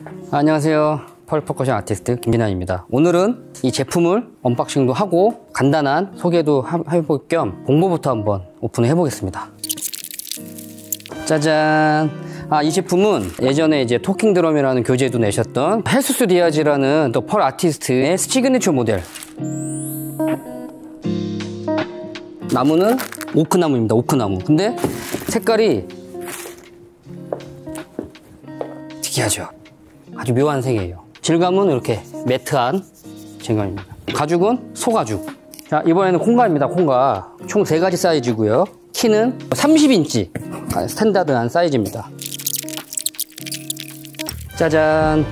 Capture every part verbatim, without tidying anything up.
안녕하세요. 펄 퍼커션 아티스트 김진환입니다. 오늘은 이 제품을 언박싱도 하고 간단한 소개도 해볼 겸 공모부터 한번 오픈을 해보겠습니다. 짜잔! 아, 이 제품은 예전에 이제 토킹 드럼이라는 교재도 내셨던 헬수스 디아즈라는 또 펄 아티스트의 시그니처 모델. 나무는 오크나무입니다. 오크나무. 근데 색깔이 특이하죠. 아주 묘한 색이에요. 질감은 이렇게 매트한 질감입니다. 가죽은 소가죽. 자, 이번에는 콩가입니다. 콩가. 총 세 가지 사이즈고요. 키는 삼십 인치 스탠다드한 사이즈입니다. 짜잔.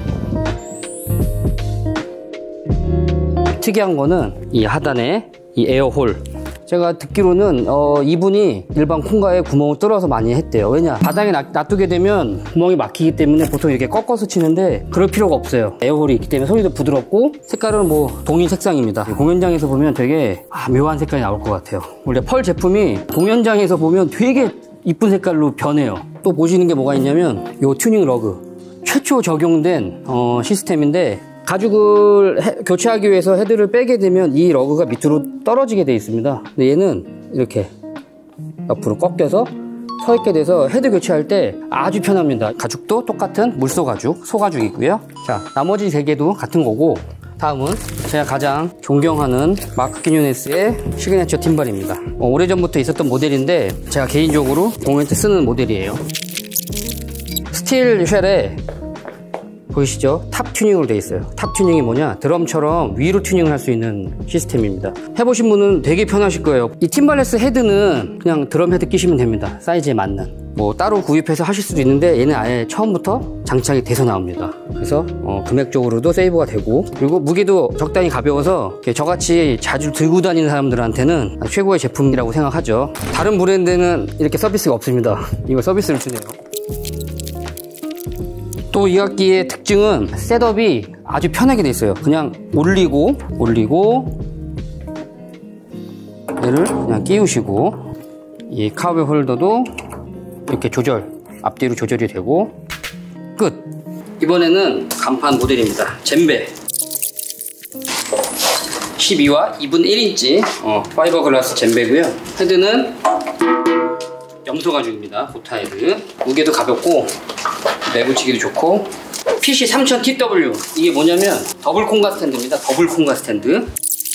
특이한 거는 이 하단에 이 에어홀. 제가 듣기로는 어, 이분이 일반 콩가에 구멍을 뚫어서 많이 했대요. 왜냐? 바닥에 놔두게 되면 구멍이 막히기 때문에 보통 이렇게 꺾어서 치는데 그럴 필요가 없어요. 에어홀이 있기 때문에 소리도 부드럽고 색깔은 뭐 동일 색상입니다. 공연장에서 보면 되게 아, 묘한 색깔이 나올 것 같아요. 원래 펄 제품이 공연장에서 보면 되게 이쁜 색깔로 변해요. 또 보시는 게 뭐가 있냐면 이 튜닝 러그. 최초 적용된 어, 시스템인데 가죽을 해, 교체하기 위해서 헤드를 빼게 되면 이 러그가 밑으로 떨어지게 되어 있습니다. 근데 얘는 이렇게 옆으로 꺾여서 서 있게 돼서 헤드 교체할 때 아주 편합니다. 가죽도 똑같은 물소 가죽, 소가죽이고요. 자, 나머지 세 개도 같은 거고, 다음은 제가 가장 존경하는 마크 퀴뉴네스의 시그니처 팀발입니다. 어, 오래전부터 있었던 모델인데 제가 개인적으로 공연 때 쓰는 모델이에요. 스틸 쉘에 보이시죠? 탑 튜닝으로 되어 있어요. 탑 튜닝이 뭐냐? 드럼처럼 위로 튜닝을 할 수 있는 시스템입니다. 해보신 분은 되게 편하실 거예요. 이 팀발레스 헤드는 그냥 드럼 헤드 끼시면 됩니다. 사이즈에 맞는. 뭐 따로 구입해서 하실 수도 있는데 얘는 아예 처음부터 장착이 돼서 나옵니다. 그래서 어, 금액적으로도 세이브가 되고, 그리고 무게도 적당히 가벼워서 저같이 자주 들고 다니는 사람들한테는 최고의 제품이라고 생각하죠. 다른 브랜드는 이렇게 서비스가 없습니다. 이거 서비스를 주네요. 또 이 악기의 특징은 셋업이 아주 편하게 돼 있어요. 그냥 올리고 올리고 얘를 그냥 끼우시고, 이 카우베 홀더도 이렇게 조절, 앞뒤로 조절이 되고 끝. 이번에는 간판 모델입니다. 젬베 십이와 이분의 일 인치 어, 파이버 글라스 젬베고요. 헤드는 염소 가죽입니다. 고타 헤드. 무게도 가볍고 내붙이기도 좋고, 피씨 삼천 티 더블유. 이게 뭐냐면 더블 콩가 스탠드입니다. 더블 콩가 스탠드.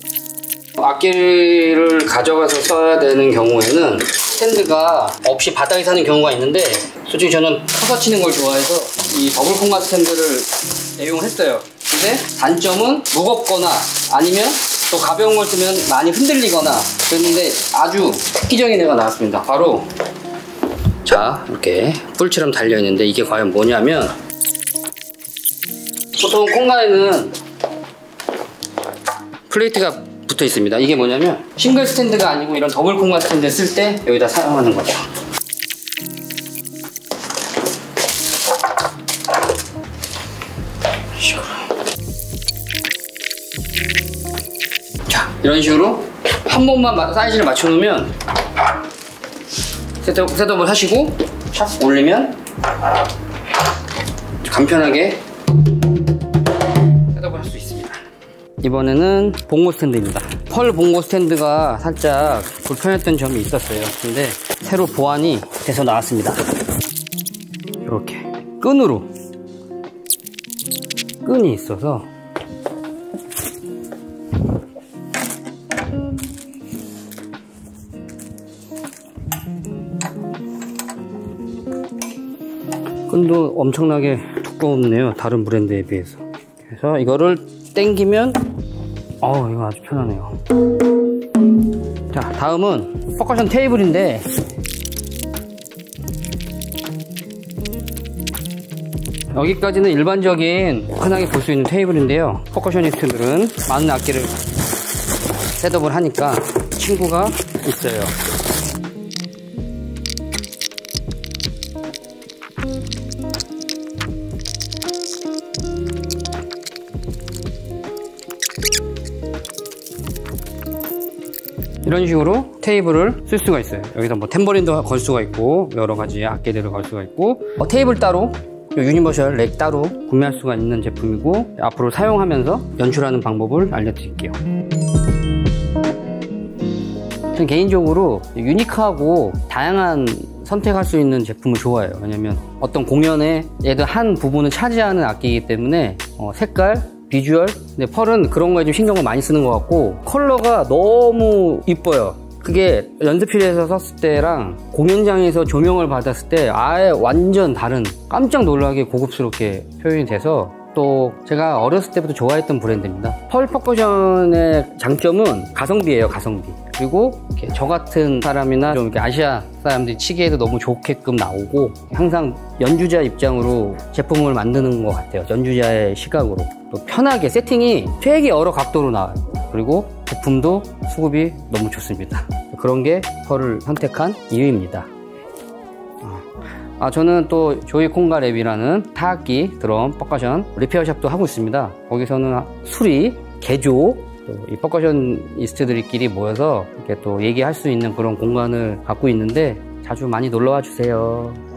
악기를 가져가서 써야 되는 경우에는 스탠드가 없이 바닥에 사는 경우가 있는데, 솔직히 저는 서서 치는 걸 좋아해서 이 더블 콩가 스탠드를 애용했어요. 근데 단점은 무겁거나 아니면 또 가벼운 걸 쓰면 많이 흔들리거나 그랬는데 아주 획기적인 애가 나왔습니다. 바로 자, 이렇게 뿔처럼 달려있는데 이게 과연 뭐냐면, 보통 콩가에는 플레이트가 붙어 있습니다. 이게 뭐냐면 싱글 스탠드가 아니고 이런 더블 콩가 스탠드 쓸 때 여기다 사용하는 거죠. 자, 이런 식으로 한 번만 사이즈를 맞춰 놓으면 셋업, 셋업을 하시고 샥 올리면 간편하게 셋업을 할 수 있습니다. 이번에는 봉고 스탠드입니다. 펄 봉고 스탠드가 살짝 불편했던 점이 있었어요. 근데 새로 보완이 돼서 나왔습니다. 이렇게 끈으로 끈이 있어서 끈도 엄청나게 두껍네요. 다른 브랜드에 비해서. 그래서 이거를 당기면 어우, 이거 아주 편하네요. 자, 다음은 퍼커션 테이블인데, 여기까지는 일반적인 흔하게 볼 수 있는 테이블인데요, 퍼커셔니스트들은 많은 악기를 셋업을 하니까 친구가 있어요. 이런 식으로 테이블을 쓸 수가 있어요. 여기다 뭐 탬버린도 걸 수가 있고 여러 가지 악기들을 걸 수가 있고, 어, 테이블 따로 유니버셜 렉 따로 구매할 수가 있는 제품이고, 앞으로 사용하면서 연출하는 방법을 알려드릴게요. 저는 개인적으로 유니크하고 다양한 선택할 수 있는 제품을 좋아해요. 왜냐면 어떤 공연에 얘도 한 부분을 차지하는 악기이기 때문에 어, 색깔, 비주얼, 근데 펄은 그런 거에 좀 신경을 많이 쓰는 것 같고, 컬러가 너무 이뻐요. 그게 연습실에서 썼을 때랑 공연장에서 조명을 받았을 때 아예 완전 다른, 깜짝 놀라게 고급스럽게 표현이 돼서, 또 제가 어렸을 때부터 좋아했던 브랜드입니다. 펄 퍼커션의 장점은 가성비예요, 가성비. 그리고 이렇게 저 같은 사람이나 좀 이렇게 아시아 사람들이 치기에도 너무 좋게끔 나오고, 항상 연주자 입장으로 제품을 만드는 것 같아요. 연주자의 시각으로. 또 편하게 세팅이 되게 여러 각도로 나와요. 그리고 부품도 수급이 너무 좋습니다. 그런 게 펄을 선택한 이유입니다. 아, 저는 또 조이 콩가 랩이라는 타악기 드럼 퍼커션 리페어샵도 하고 있습니다. 거기서는 수리, 개조, 또 이 퍼커셔니스트들끼리 모여서 이렇게 또 얘기할 수 있는 그런 공간을 갖고 있는데, 자주 많이 놀러와 주세요.